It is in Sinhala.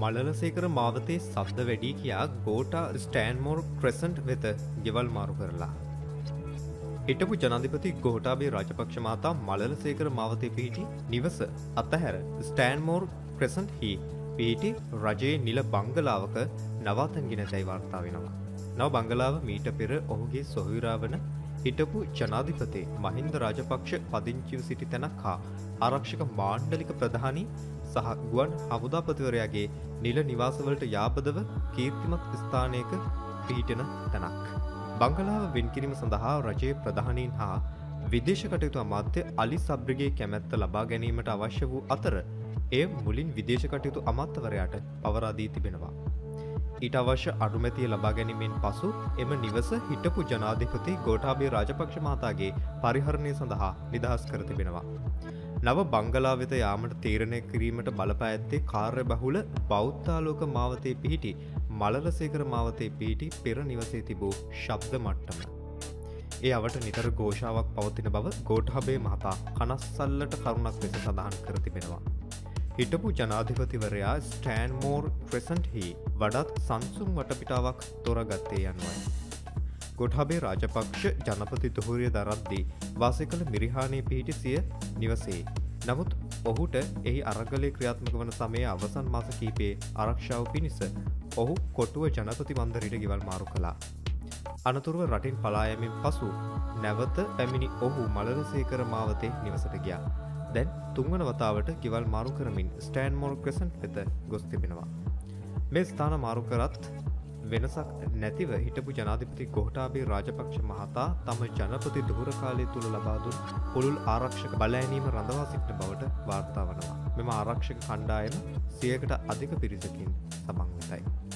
මලලසේකර මාවතේ සද්ද වැඩි කියා ගෝටා ස්ටෑන්මෝර් ක්‍රෙසන්ට් වෙත ගෙවල් මාරු කරලා. හිටපු ජනාධිපති ගෝඨාභය රාජපක්ෂ මහතා මලලසේකර මාවතේ පිහිටි නිවස අතහැර ස්ටෑන්මෝර් ක්‍රෙසන්ට් හි පිහිටි රජයේ නිල බංගලාවක නවාතැන් ගෙන ඇතැයි වාර්තා වෙනවා. නව බංගලාව මීට පෙර ඔහුගේ සොහොයුරා වන හිටපු ජනාධිපති මහින්ද රාජපක්ෂ පදිංචිව සිටි තැනක් හා ආරක්ෂක මාණ්ඩලික ප්‍රධානී සහ ගුවන් හමුදාපතිවරයාගේ නිල නිවාසවලට යාබදව කීර්තිමත් ස්ථානයක පිහිටන තැනක්. බංගලාව වෙන් කිරීම සඳහා රජයේ ප්‍රධානීන් හා විදේශ කටයුතු අමාත්‍ය අලි සබ්රිගේ කැමැත්ත ලබා ගැනීමට අවශ්‍ය වූ අතර එය මුලින් විදේශ කටයුතු අමාත්‍යවරයාට පවරා දී තිබෙනවා. ඊට අවශ්‍ය අනුමැතිය ලබා ගැනීමෙන් පසු එම නිවස හිටපු ජනාධිපති ගෝඨාභය රාජපක්ෂ මහතාගේ පරිහරණය සඳහා නිදහස් කර තිබෙනවා. නව බංගලාව වෙත යාමට තීරණය කිරීමට බලපා ඇත්තේ කාර්යබහුල බෞද්ධාලෝක මාවතේ පිහිටි මලලසේකර මාවතේ පිහිටි පෙර නිවසේ තිබූ ශබ්ද මට්ටම. ඒ අවට නිතර ഘോഷාවක් පවතින බව ගෝඨාභය මහතා කනස්සල්ලට කරුණක් ලෙස සඳහන් කර තිබෙනවා. හිටපු ජනාධිපතිවරයා ස්ටෑන්මෝර් ක්‍රෙසන්ට් හි වඩාත් සංසුන් වටපිටාවක් තෝරාගත්තේ යනුවයි. ගෝඨාභය රාජපක්ෂ ජනපති ධූරිය දරද්දී වාසය කළ මිරිහානයේ පිහිටි සිය නිවසේ. නමුත් ඔහුට එහි අරගලය ක්‍රියාත්මක වන සමයේ අවසන් මාස කිහිපයේ ආරක්ෂාව පිණිස ඔහු කොටුව ජනපති මන්දිරයට ගෙවල් මාරු කළා. අනතුරුව රටින් පලා යෑමෙන් පසු නැවත පැමිණි ඔහු මලලසේකර මාවතේ නිවසට ගියා. දැන් තුන්වන වතාවට ගෙවල් මාරු කරමින් ස්ටෑන්මෝර් ක්‍රෙසන්ට් වෙත ගොස් තිබෙනවා. මේ ස්ථාන මාරු කරත් වෙනසක් නැතිව හිටපු ජනාධිපති ගෝඨාභය රාජපක්ෂ මහතා තම ජනපති ධූර කාලය තුල ලබා දුන් පුළුල් ආරක්ෂක බලඇණීම රඳවා සිටින බවට වාර්තා වනවා. මෙම ආරක්ෂක කණ්ඩායම 100කට අධික පිරිසකින් සමන්විතයි.